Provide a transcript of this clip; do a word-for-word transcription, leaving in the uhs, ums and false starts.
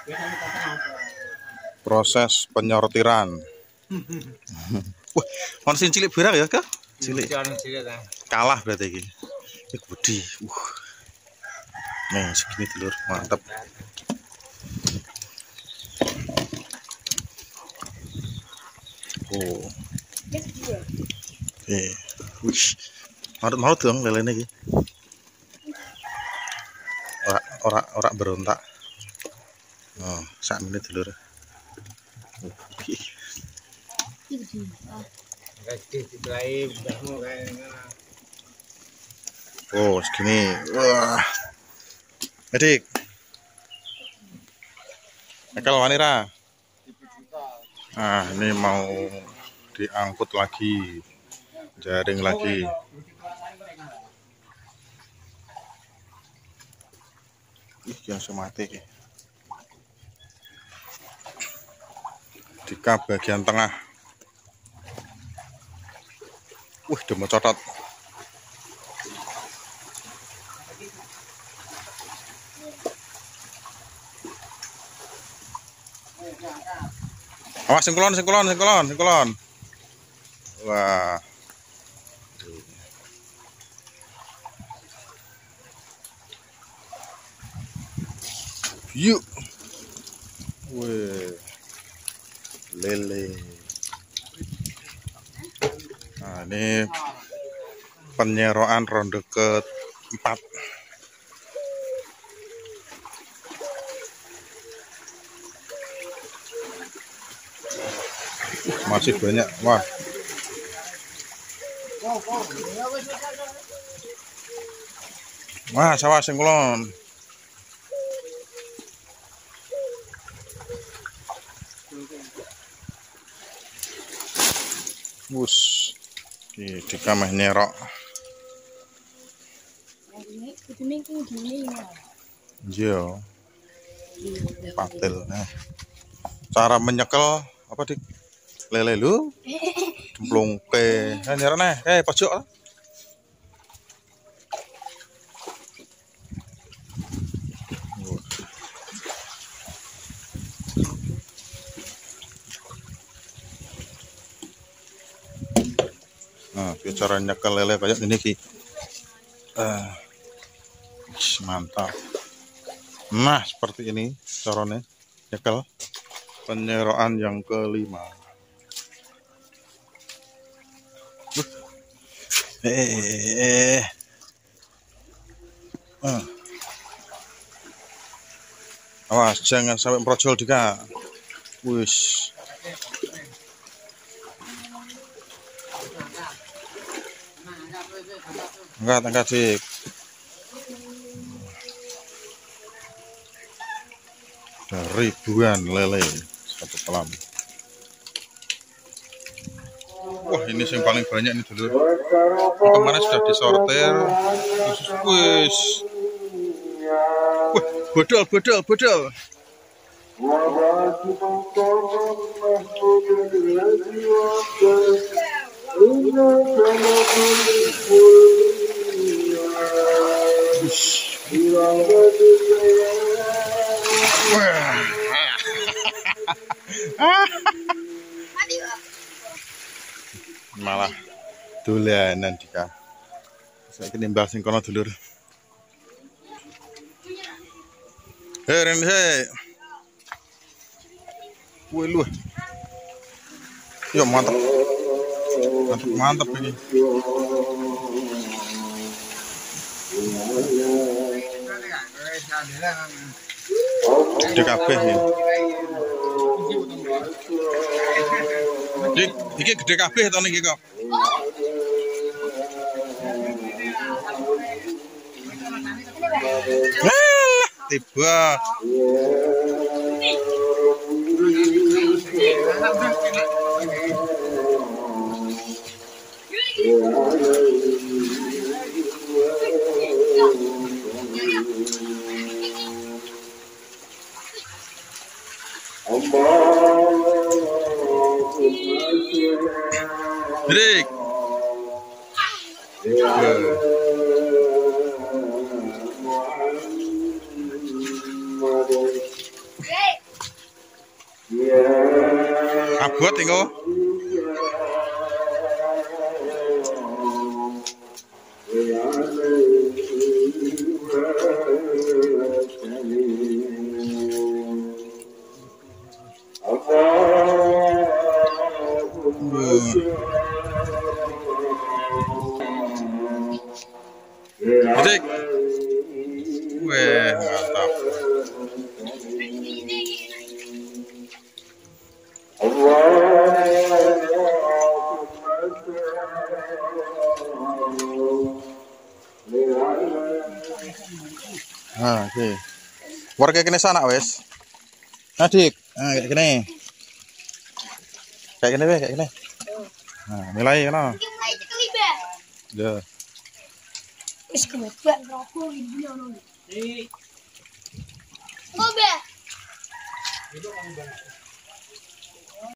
Proses penyortiran. Wah, ono sing cilik berak ya, Kak? Cilik. Kalah berarti iki. Iki gede. Uh. Nih, segini telur, mantap. Oh. Eh, wih. Mau dong lelene iki. Ora ora ora berontak. Oh, sak menit telur. Oh, segini. Wah. Adik. Ekal wanira. Nah, ini mau diangkut lagi. Jaring lagi. Ih, yang semati. Di kap bagian tengah. Wih, udah mau cotot. Awas singkulon, singkulon, singkulon, singkulon. Wah. Yuk. Wih. Lele. Nah, ini penyeroan ronde keempat. Masih banyak. Wah. Wah, sawah singkulon. Bus. Di di kamar nyerok. Iya. Patil. Nah. Cara menyekel apa dik? Lele lu cemplung ke eh nyerok nih eh pojok lah. Nah, cara nyekel lele kayak gini ki. Uh, mantap. Nah, seperti ini caranya nyekel penyeroan yang kelima. Eh, uh. Awas, jangan sampai merojol dika. Wush. Angkat, angkat dik. Ribuan lele satu kolam. Wah, ini yang paling banyak nih dulur. Kemarin sudah disortir. Wis. Wah, bodol, bodol, bodol. Malah dolanan dika. Saiki nimbal sing kono dulur. Hei Ren hei. Wih lu. Yo mantap. Mantap mantap ini. Gede kabeh ya. Dik, iki gede kabeh to niki kok. Ah, tiba. Dik. Abot engko. Musik. Weh, mantap. Nah, oke. Okay. Warga kene sana wes. Adik, nah kayak gini. Kayak gini weh, kayak gini. Nah, nilai kena. Ya. Wis kebak rokok iki ono. Iki. Oh, Be. Itu kan